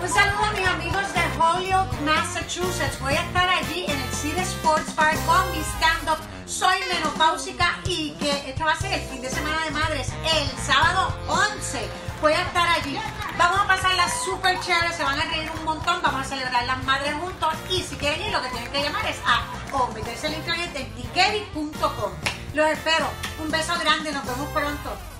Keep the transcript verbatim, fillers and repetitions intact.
Un saludo a mis amigos de Holyoke, Massachusetts. Voy a estar allí en el City Sports Bar con mi stand-up. Soy menopáusica y que este va a ser el fin de semana de madres. El sábado once voy a estar allí. Vamos a pasarla súper chévere, se van a reír un montón, vamos a celebrar las madres juntos. Y si quieren ir, lo que tienen que llamar es a o meterse el internet en tiqueri punto com. Los espero. Un beso grande, nos vemos pronto.